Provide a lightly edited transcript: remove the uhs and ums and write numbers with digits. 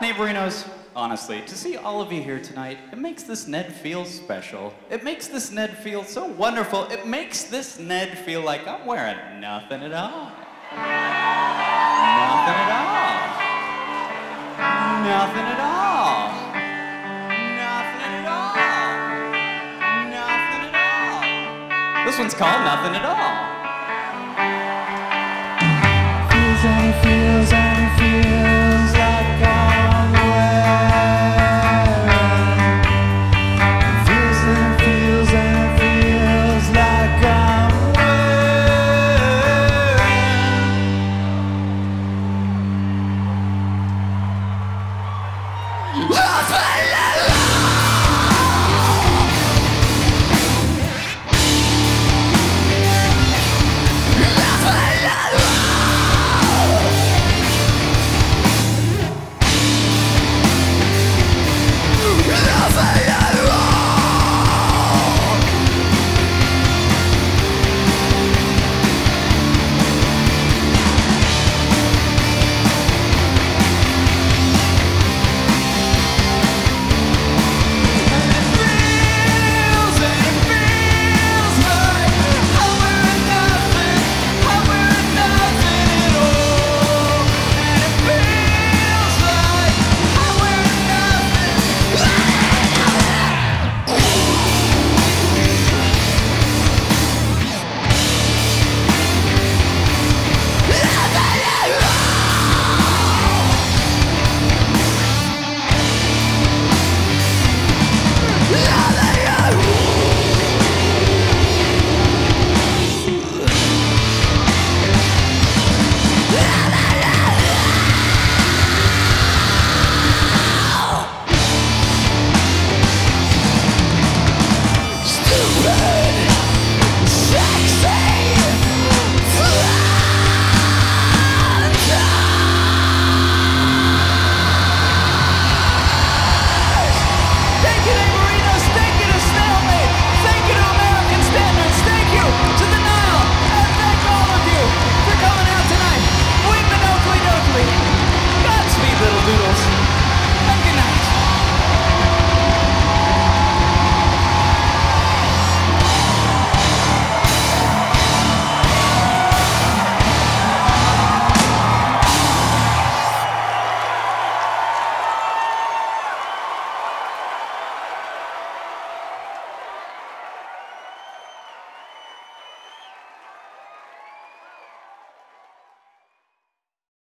Neighborinos, honestly, to see all of you here tonight, it makes this Ned feel special. It makes this Ned feel so wonderful. It makes this Ned feel like I'm wearing nothing at all. Nothing at all. Nothing at all. Nothing at all. Nothing at all. This one's called Nothing at All. Feels and feels and